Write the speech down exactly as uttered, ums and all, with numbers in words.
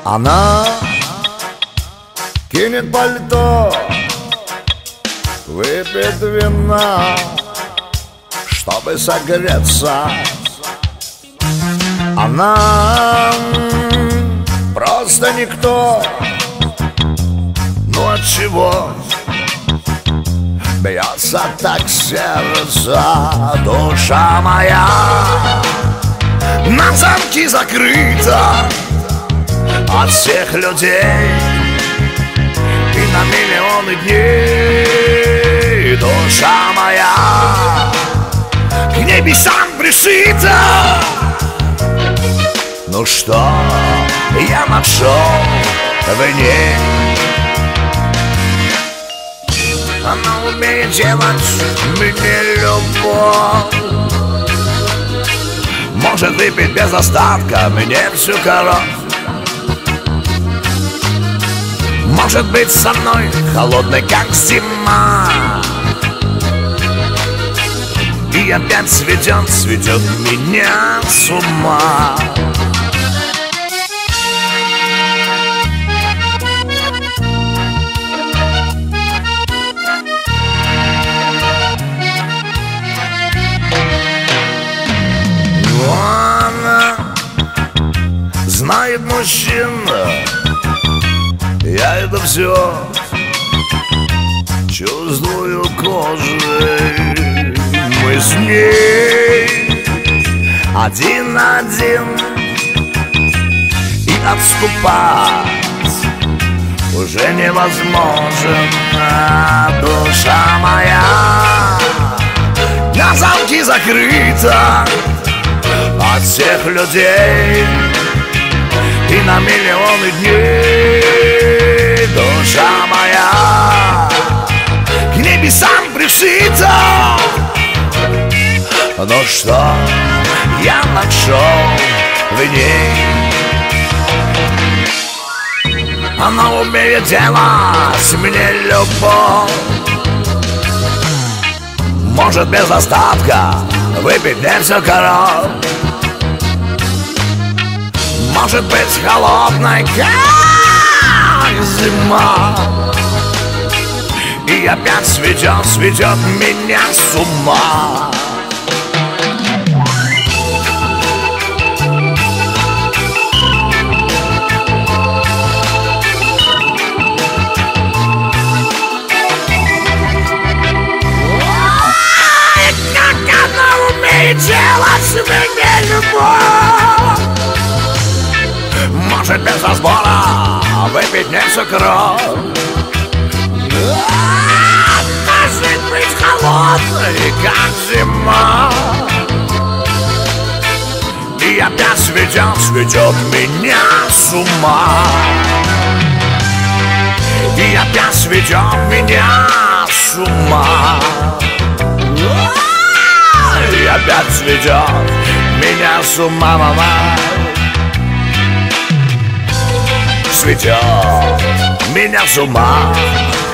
Она кинет пальто, выпьет вина, чтобы согреться. Она просто никто. Ну отчего бьется так сердце, душа моя на замки закрыта от всех людей и на миллионы дней. Душа моя к небесам пришита. Ну что я нашел в ней? Она умеет делать мне любовь, может выпить без остатка мне всю кровь, может быть со мной холодной, как зима, и опять сведет, сведет меня с ума. Она знает мужчина, я это все чувствую кожей. Мы с ней один на один, и отступать уже невозможно. Душа моя на замки закрыта от всех людей и на миллионы дней. Душа моя к небесам пришита. Ну что я нашел в ней? Она умеет делать мне любовь, может без остатка выпить мне всю кровь, может быть холодной, как зима, и опять сведет, сведет меня с ума. Делать мне любовь, может без разбора выпить мне всю кровь, может быть холодной, как зима, и опять сведет, сведет меня с ума, и опять сведет меня с ума, и опять сведет меня с ума, мама. Сведет меня с ума.